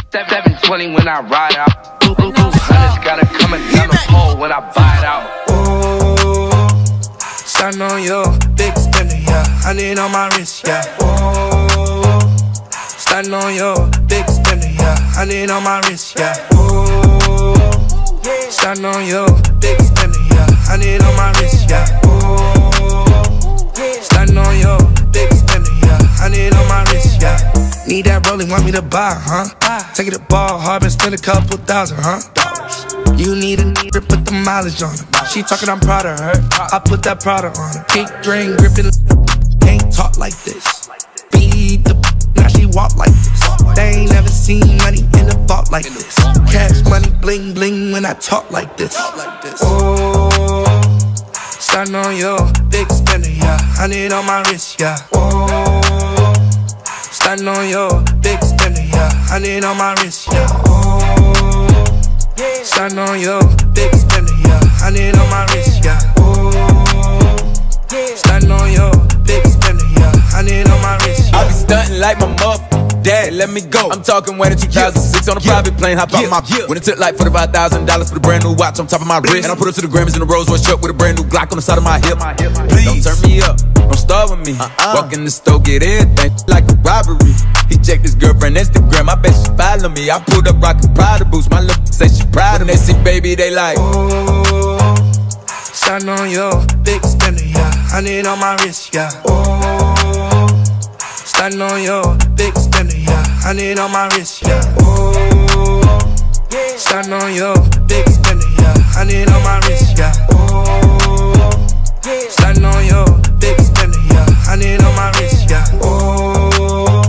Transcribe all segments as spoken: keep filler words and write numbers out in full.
seven twenty when I ride out. Hundreds got it coming down the pole when I buy it out. Oh, starting on you, big spender, yeah. Hundred on my wrist, yeah. Oh, starting on you, big spender, yeah. Hundred on my wrist, yeah. Oh, starting on you, big spender, yeah. Hundred on my wrist, yeah. Oh, starting on you, big spender, yeah. Hundred on my wrist, yeah. Need that rolling, want me to buy, huh? Take it to ball hard and spend a couple thousand, huh? You need a nigga, put the mileage on her. She talking, I'm proud of her. I put that product on her. Pink drain gripping, can't talk like this. Beat the now she walk like this. They ain't never seen money in a vault like this. Cash money, bling bling when I talk like this. Oh, starting on you, big spender, yeah. Hundred on my wrist, yeah. Oh, starting on you, big spender, yeah. Hundred on my wrist, yeah. Oh, starting on you, big spender, yeah. Hundred on my wrist, yeah. Oh, starting on you, big spender, yeah. Hundred on my wrist, yeah. I be stunting like my mother. Dad, let me go. I'm talking way to two thousand six on a yeah. private plane, hop yeah. out my yeah. When it took like forty-five thousand dollars for the brand new watch on top of my wrist. And I put her to the Grammys in the Rolls Royce truck with a brand new Glock on the side of my hip. Please don't turn me up, don't start with me. uh-uh. Walk in the store, get everything like a robbery. He checked his girlfriend Instagram, I bet she follow me. I pulled up rockin' Prada boots, my look say she proud of me. They see baby, they like, oh, starting on you, big spender, yeah. Hundred on my wrist, yeah. Oh, starting on you, big spender, yeah. Hundred on my wrist, yeah. Oh, starting on you, big spender, yeah. Hundred on my wrist, yeah. Oh, starting on you, big spender, yeah. Hundred on my wrist, yeah. Oh,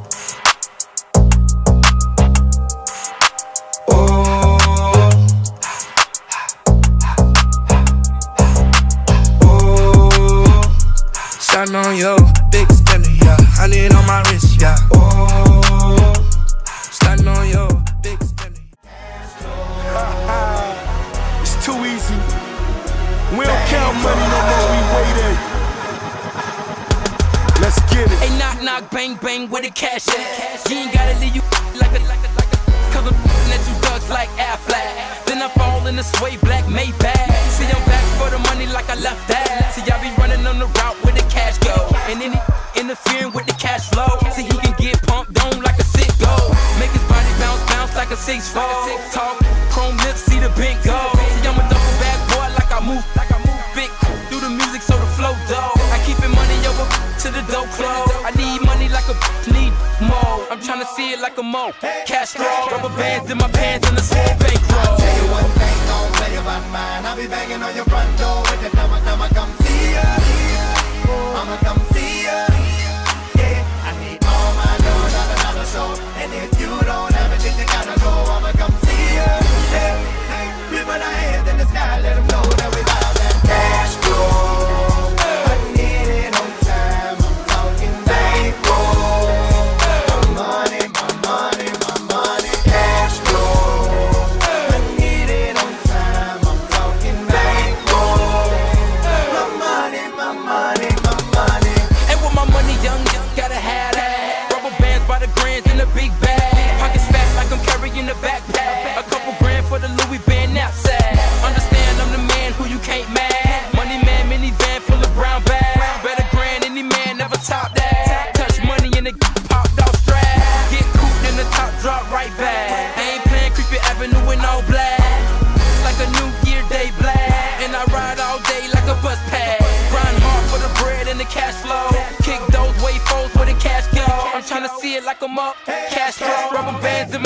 oh, oh, starting on you, big spender, yeah. Hundred on my wrist, yeah. Oh, starting on you, big spender. It's too easy. We don't count money no more, we wait it. Let's get it. Hey, knock, knock, bang, bang, where the cash at? You ain't gotta leave you like a, like a, like a. Cause I'm at you thugs like Affleck. Then I fall in the sway black Maybach. See, I'm back for the money like I left that. See, I be running on the route where the cash go. And then he interfering with the cash flow. See, he can get pumped on like a sick go. Make his body bounce, bounce like a six four. Talk, chrome lips, see the bent go. See, I'm a double bad boy like I move, like I move big through the music so the flow dope. I keep it money over to the dope close. I need money like a need more. I'm tryna see it like a mo. Cash roll, rubber bands in my pants and a small bankroll. Tell you one thing, don't play about mine. I'll be banging on your front door with the number, number, come see ya. I'ma come see ya. Yeah, I need all my dough, dollar, dollar show. And if you don't have it, then you gotta go. I'ma come see ya. Hey, hey, we put our hands in the sky, let them know that we got that cash flow. I need it on time, I'm talking bankroll. My money, my money, my money, cash flow. I need it on time, I'm talking bankroll. My money, my money, my money. And with my money young, young, gotta have that. Rubber bands by the grands in a big bag. Pockets fat like I'm carrying a backpack. A couple grand for the Louis band knapsack. Understand I'm the man who you can't mad. Money man, minivan full of brown bags. Better grand, any man never top that. Touch money in the popped off strap. Get cooped in the top, drop right back. I ain't playing Creepy Avenue in all black. Like a New Year Day black. And I ride all day like a bus pass. Grind hard for the bread and the cash flow. Kick those wave foes where the cash go. I'm tryna see it like I'm up. Cash flow, rubber bands in